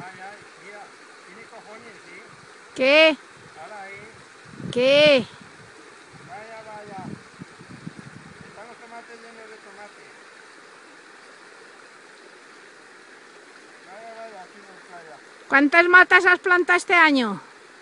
Ay, ay, mira, tiene cojones, ¿sí? ¿Qué? Ahora ahí, ¿Qué? vaya, vaya. Están los tomates llenos de tomate. Vaya, vaya, aquí no hay playa. ¿Cuántas matas has plantado este año?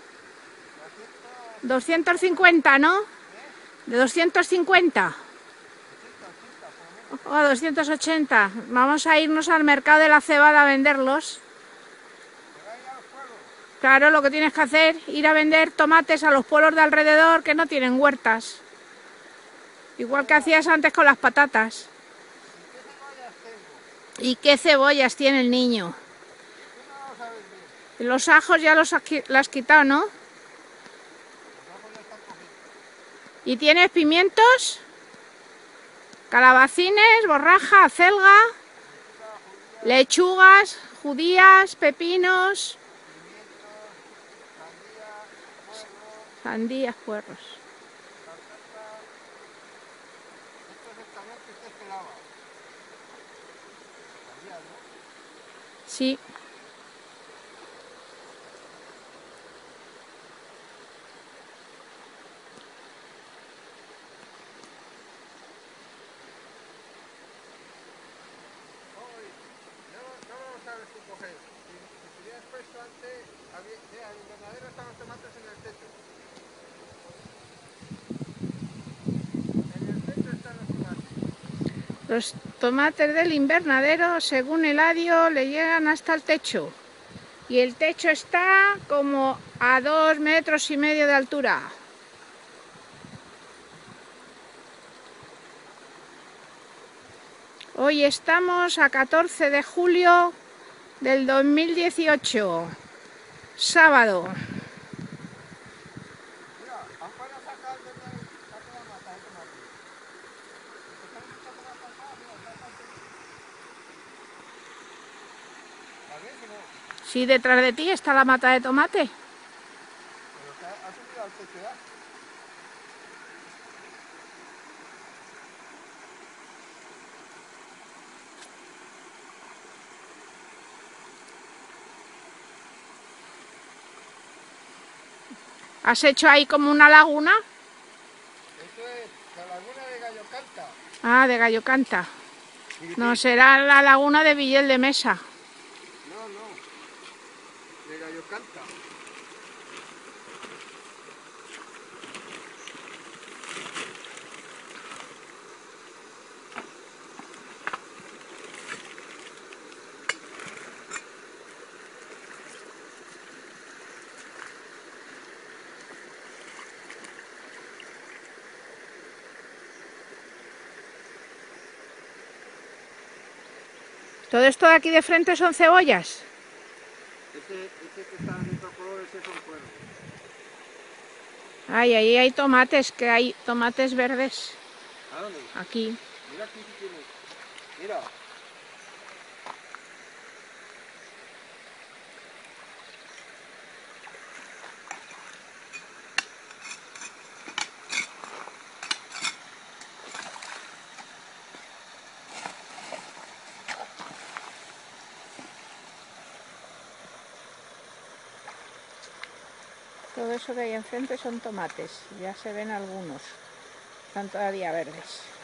250, 250, ¿no? ¿eh? De 250 80, por lo menos. o 280. Vamos a irnos al mercado de la cebada a venderlos. ¿Te va a ir a los pueblos? Claro, lo que tienes que hacer, ir a vender tomates a los pueblos de alrededor que no tienen huertas. Igual que Vaya, hacías antes con las patatas. ¿y qué cebollas tengo? ¿Y qué cebollas tiene el niño? Tú no lo sabes bien. Los ajos ya los has quitado, ¿no? Los ajos ya están cogidos. ¿Y tienes pimientos? Calabacines, borraja, acelga, Lechuga, judía, lechugas, judías, pepinos, pimientos, sandía, puerro, sandías, puerros. patata. Esto es el camión que usted esperaba. Sabía, ¿no? Sí. Hoy, no lo sabes tú coger. Si hubieras puesto antes, mira, el invernadero están los tomates en el techo. En el techo están los tomates. Los tomates del invernadero, según Eladio, le llegan hasta el techo. Y el techo está como a 2,5 metros de altura. Hoy estamos a 14 de julio del 2018, sábado. Mira, ¿han podido sacar de ahí la mata de tomate? Porque se han empezado a pasar, mira, está el techo. ¿La ves o no? Sí, detrás de ti está la mata de tomate. Pero se ha subido al techo ya. ¿Has hecho ahí como una laguna? Eso es la laguna de Gallo Canta. Ah, de Gallo Canta. No, Sí. será la laguna de Villel de Mesa. No, no, de Gallo Canta. Todo esto de aquí de frente son cebollas. Ese que está de otro color, ese son cuervos. Ay, ahí hay tomates, que hay tomates verdes. ¿A dónde? Aquí. Mira aquí si tienes. Mira. Todo eso que hay enfrente son tomates. Ya se ven algunos. Están todavía verdes.